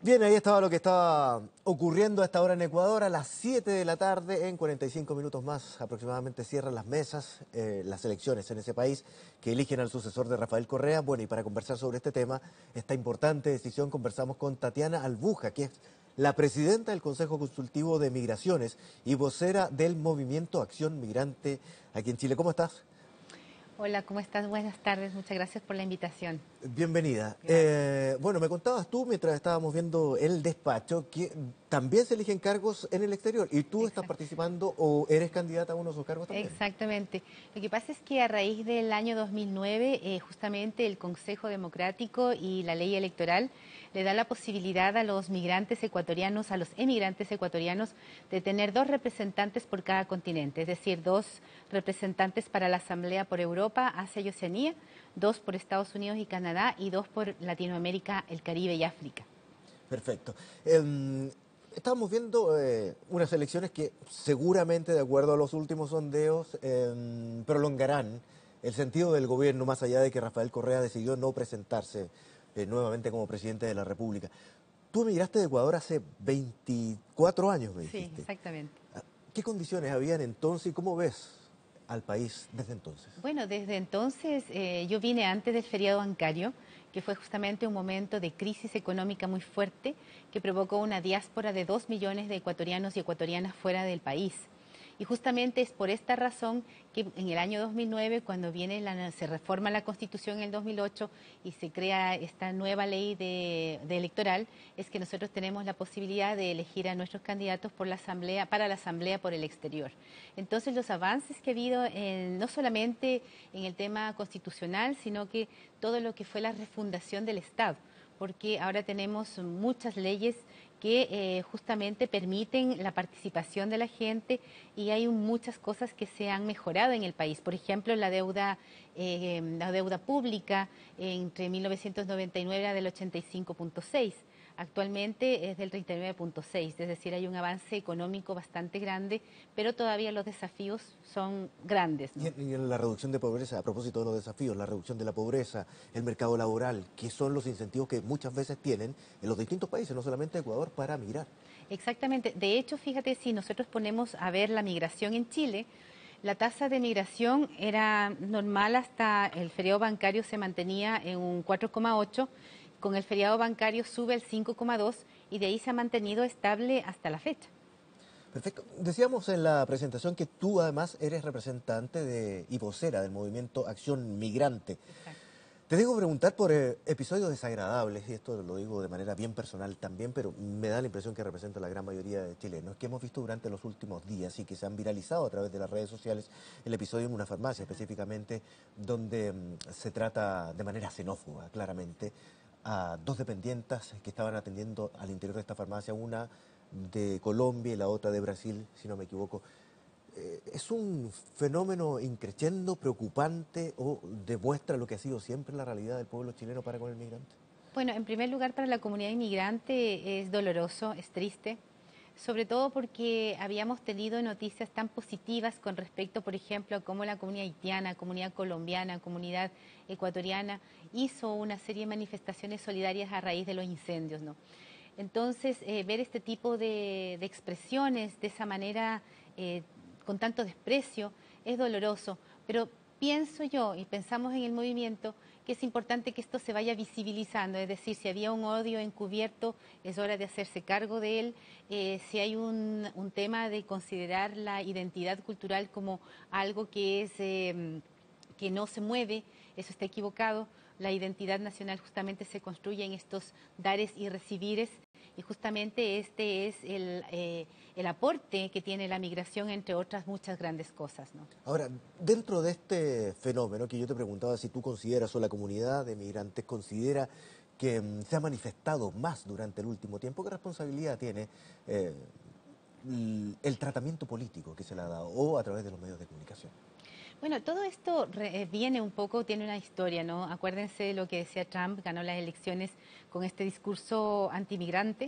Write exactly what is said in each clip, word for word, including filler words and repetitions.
Bien, ahí estaba lo que estaba ocurriendo a esta hora en Ecuador. A las siete de la tarde, en cuarenta y cinco minutos más aproximadamente, cierran las mesas, eh, las elecciones en ese país que eligen al sucesor de Rafael Correa. Bueno, y para conversar sobre este tema, esta importante decisión, conversamos con Tatiana Albuja, que es la presidenta del Consejo Consultivo de Migraciones y vocera del Movimiento Acción Migrante aquí en Chile. ¿Cómo estás? Hola, ¿cómo estás? Buenas tardes, muchas gracias por la invitación. Bienvenida. Gracias. Eh, bueno, me contabas tú mientras estábamos viendo el despacho que también se eligen cargos en el exterior y tú estás Exacto. participando o eres candidata a uno de esos cargos también. Exactamente. Lo que pasa es que a raíz del año dos mil nueve, eh, justamente el Consejo Democrático y la ley electoral le da la posibilidad a los migrantes ecuatorianos, a los emigrantes ecuatorianos, de tener dos representantes por cada continente, es decir, dos representantes para la Asamblea por Europa, Asia y Oceanía, dos por Estados Unidos y Canadá y dos por Latinoamérica, el Caribe y África. Perfecto. Eh, Estamos viendo eh, unas elecciones que seguramente, de acuerdo a los últimos sondeos, eh, prolongarán el sentido del gobierno, más allá de que Rafael Correa decidió no presentarse eh, nuevamente como presidente de la República. Tú emigraste de Ecuador hace veinticuatro años, me Sí, dijiste. exactamente. ¿Qué condiciones habían entonces y cómo ves al país desde entonces? Bueno, desde entonces eh, yo vine antes del feriado bancario, que fue justamente un momento de crisis económica muy fuerte que provocó una diáspora de dos millones de ecuatorianos y ecuatorianas fuera del país. Y justamente es por esta razón que en el año dos mil nueve, cuando viene la, se reforma la Constitución en el dos mil ocho y se crea esta nueva ley de, de electoral, es que nosotros tenemos la posibilidad de elegir a nuestros candidatos por la asamblea, para la Asamblea por el exterior. Entonces los avances que ha habido en, no solamente en el tema constitucional, sino que todo lo que fue la refundación del Estado, porque ahora tenemos muchas leyes que eh, justamente permiten la participación de la gente y hay muchas cosas que se han mejorado en el país. Por ejemplo, la deuda, eh, la deuda pública entre mil novecientos noventa y nueve era del ochenta y cinco punto seis. Actualmente es del treinta y nueve punto seis, es decir, hay un avance económico bastante grande, pero todavía los desafíos son grandes, Y ¿no? en, y en la reducción de pobreza, a propósito de los desafíos, la reducción de la pobreza, el mercado laboral, que son los incentivos que muchas veces tienen en los distintos países, no solamente Ecuador, para migrar. Exactamente. De hecho, fíjate, si nosotros ponemos a ver la migración en Chile, la tasa de migración era normal hasta el feriado bancario se mantenía en un cuatro coma ocho, con el feriado bancario sube al cinco coma dos y de ahí se ha mantenido estable hasta la fecha. Perfecto. Decíamos en la presentación que tú además eres representante de, y vocera del movimiento Acción Migrante. Exacto. Te digo preguntar por eh, episodios desagradables, y esto lo digo de manera bien personal también, pero me da la impresión que representa a la gran mayoría de chilenos, que hemos visto durante los últimos días y que se han viralizado a través de las redes sociales, el episodio en una farmacia específicamente, donde mm, se trata de manera xenófoba, claramente, a dos dependientes que estaban atendiendo al interior de esta farmacia, una de Colombia y la otra de Brasil, si no me equivoco. Eh, ¿Es un fenómeno increciendo, preocupante o demuestra lo que ha sido siempre la realidad del pueblo chileno para con el migrante? Bueno, en primer lugar, para la comunidad inmigrante es doloroso, es triste, sobre todo porque habíamos tenido noticias tan positivas con respecto, por ejemplo, a cómo la comunidad haitiana, comunidad colombiana, comunidad ecuatoriana hizo una serie de manifestaciones solidarias a raíz de los incendios, ¿no? Entonces, eh, ver este tipo de, de expresiones de esa manera, eh, con tanto desprecio, es doloroso, pero pienso yo y pensamos en el movimiento que es importante que esto se vaya visibilizando, es decir, si había un odio encubierto, es hora de hacerse cargo de él, eh, si hay un, un, tema de considerar la identidad cultural como algo que es... Eh, que no se mueve, eso está equivocado. La identidad nacional justamente se construye en estos dares y recibires y justamente este es el, eh, el aporte que tiene la migración, entre otras muchas grandes cosas, ¿no? Ahora, dentro de este fenómeno que yo te preguntaba si tú consideras o la comunidad de migrantes considera que mm, se ha manifestado más durante el último tiempo, ¿qué responsabilidad tiene eh, el tratamiento político que se le ha dado o a través de los medios de comunicación? Bueno, todo esto re, viene un poco, tiene una historia, ¿no? Acuérdense lo que decía Trump, ganó las elecciones con este discurso antimigrante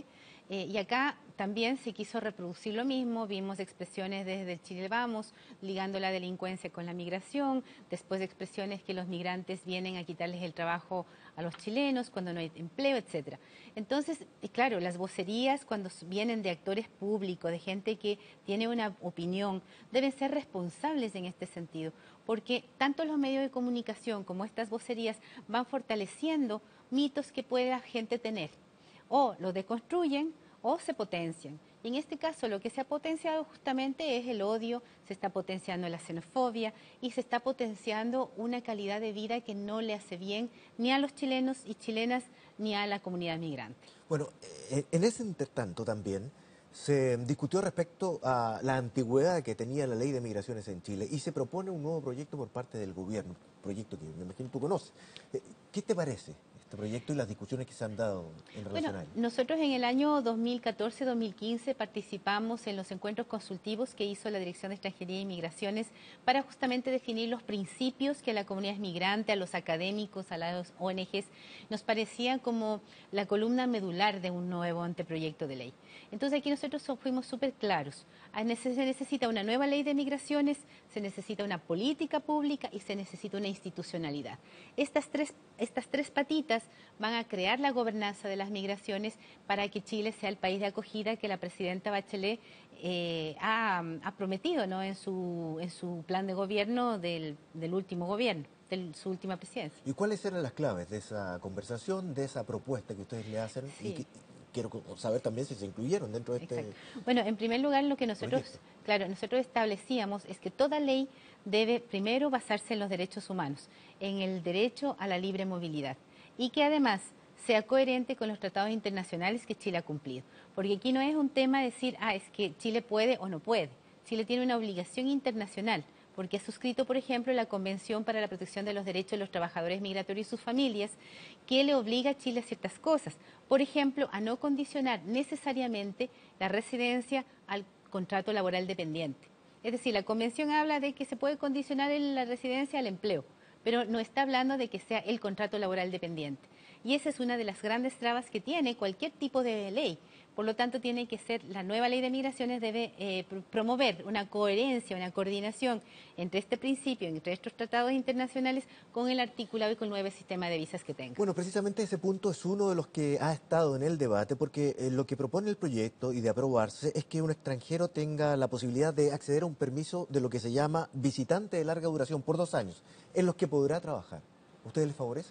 Eh, y acá también se quiso reproducir lo mismo, vimos expresiones desde el Chile Vamos, ligando la delincuencia con la migración, después expresiones que los migrantes vienen a quitarles el trabajo a los chilenos cuando no hay empleo, etcétera. Entonces, claro, las vocerías cuando vienen de actores públicos, de gente que tiene una opinión, deben ser responsables en este sentido, porque tanto los medios de comunicación como estas vocerías van fortaleciendo mitos que puede la gente tener. O lo deconstruyen o se potencian. Y en este caso lo que se ha potenciado justamente es el odio, se está potenciando la xenofobia y se está potenciando una calidad de vida que no le hace bien ni a los chilenos y chilenas ni a la comunidad migrante. Bueno, eh, en ese intertanto también se discutió respecto a la antigüedad que tenía la ley de migraciones en Chile y se propone un nuevo proyecto por parte del gobierno, proyecto que me imagino tú conoces. Eh, ¿Qué te parece este proyecto y las discusiones que se han dado en Bueno, relación a él? nosotros en el año dos mil catorce dos mil quince participamos en los encuentros consultivos que hizo la Dirección de Extranjería y Migraciones para justamente definir los principios que a la comunidad migrante, a los académicos, a las O N Ges, nos parecían como la columna medular de un nuevo anteproyecto de ley. Entonces aquí nosotros fuimos súper claros. Se necesita una nueva ley de migraciones, se necesita una política pública y se necesita una institucionalidad. Estas tres, estas tres patitas van a crear la gobernanza de las migraciones para que Chile sea el país de acogida que la presidenta Bachelet eh, ha, ha, prometido, ¿no?, en, su, en su plan de gobierno del, del último gobierno, de su última presidencia. ¿Y cuáles eran las claves de esa conversación, de esa propuesta que ustedes le hacen? Sí. Y que, quiero saber también si se incluyeron dentro de este... Exacto. Bueno, en primer lugar, lo que nosotros, proyecto. claro, nosotros establecíamos es que toda ley debe primero basarse en los derechos humanos, en el derecho a la libre movilidad y que además sea coherente con los tratados internacionales que Chile ha cumplido. Porque aquí no es un tema de decir, ah, es que Chile puede o no puede. Chile tiene una obligación internacional porque ha suscrito, por ejemplo, la Convención para la Protección de los Derechos de los Trabajadores Migratorios y sus familias, que le obliga a Chile a ciertas cosas. Por ejemplo, a no condicionar necesariamente la residencia al contrato laboral dependiente. Es decir, la Convención habla de que se puede condicionar la residencia al empleo, pero no está hablando de que sea el contrato laboral dependiente. Y esa es una de las grandes trabas que tiene cualquier tipo de ley. Por lo tanto, tiene que ser, la nueva ley de migraciones debe eh, promover una coherencia, una coordinación entre este principio, entre estos tratados internacionales, con el articulado y con el nuevo sistema de visas que tenga. Bueno, precisamente ese punto es uno de los que ha estado en el debate, porque eh, lo que propone el proyecto y de aprobarse es que un extranjero tenga la posibilidad de acceder a un permiso de lo que se llama visitante de larga duración por dos años, en los que podrá trabajar. ¿Ustedes les favorece?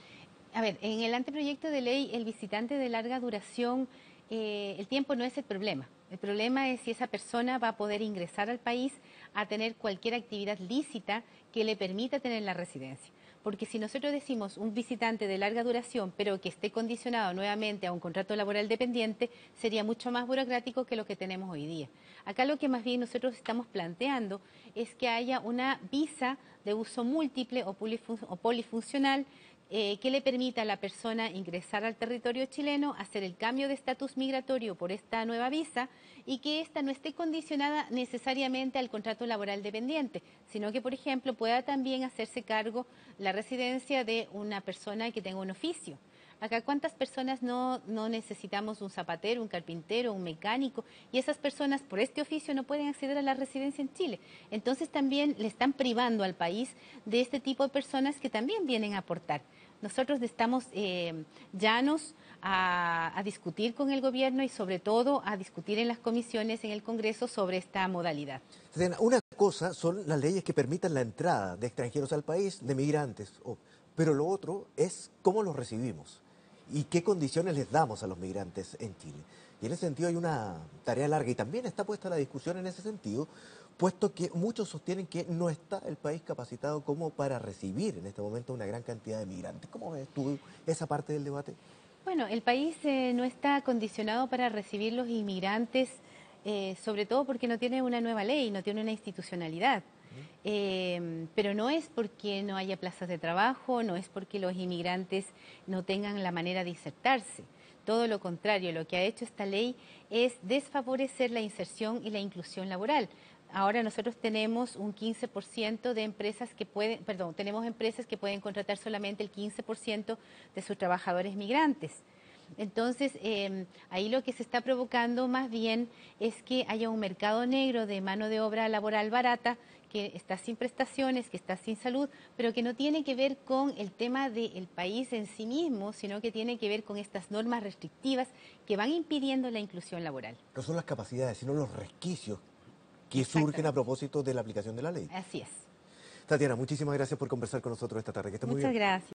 A ver, en el anteproyecto de ley, el visitante de larga duración, eh, el tiempo no es el problema. El problema es si esa persona va a poder ingresar al país a tener cualquier actividad lícita que le permita tener la residencia. Porque si nosotros decimos un visitante de larga duración, pero que esté condicionado nuevamente a un contrato laboral dependiente, sería mucho más burocrático que lo que tenemos hoy día. Acá lo que más bien nosotros estamos planteando es que haya una visa de uso múltiple o polifuncional Eh, que le permita a la persona ingresar al territorio chileno, hacer el cambio de estatus migratorio por esta nueva visa y que ésta no esté condicionada necesariamente al contrato laboral dependiente, sino que, por ejemplo, pueda también hacerse cargo la residencia de una persona que tenga un oficio. Acá, ¿cuántas personas no, no necesitamos un zapatero, un carpintero, un mecánico? Y esas personas por este oficio no pueden acceder a la residencia en Chile. Entonces también le están privando al país de este tipo de personas que también vienen a aportar. Nosotros estamos eh, llanos a, a discutir con el gobierno y sobre todo a discutir en las comisiones en el Congreso sobre esta modalidad. Una cosa son las leyes que permitan la entrada de extranjeros al país, de migrantes, oh, pero lo otro es cómo los recibimos y qué condiciones les damos a los migrantes en Chile. Y en ese sentido hay una tarea larga y también está puesta la discusión en ese sentido, puesto que muchos sostienen que no está el país capacitado como para recibir en este momento una gran cantidad de migrantes. ¿Cómo ves tú esa parte del debate? Bueno, el país eh, no está acondicionado para recibir los inmigrantes, eh, sobre todo porque no tiene una nueva ley, no tiene una institucionalidad. Eh, pero no es porque no haya plazas de trabajo, no es porque los inmigrantes no tengan la manera de insertarse. Todo lo contrario, lo que ha hecho esta ley es desfavorecer la inserción y la inclusión laboral. Ahora nosotros tenemos un quince por ciento de empresas que pueden, perdón, tenemos empresas que pueden contratar solamente el quince por ciento de sus trabajadores migrantes. Entonces, eh, ahí lo que se está provocando más bien es que haya un mercado negro de mano de obra laboral barata, que está sin prestaciones, que está sin salud, pero que no tiene que ver con el tema del país en sí mismo, sino que tiene que ver con estas normas restrictivas que van impidiendo la inclusión laboral. No son las capacidades, sino los resquicios que surgen a Exactamente. propósito de la aplicación de la ley. Así es. Tatiana, muchísimas gracias por conversar con nosotros esta tarde. Que esté muy bien. Muchas gracias.